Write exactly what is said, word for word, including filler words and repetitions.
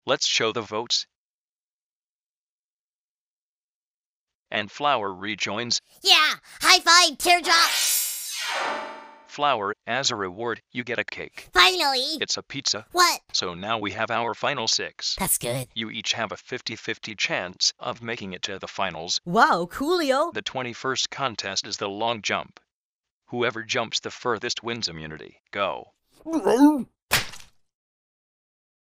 Let's show the votes. And Flower rejoins. Yeah! High five, teardrop! Flower, as a reward, you get a cake. Finally! It's a pizza. What? So now we have our final six. That's good. You each have a fifty fifty chance of making it to the finals. Wow, coolio! The twenty-first contest is the long jump. Whoever jumps the furthest wins immunity. Go.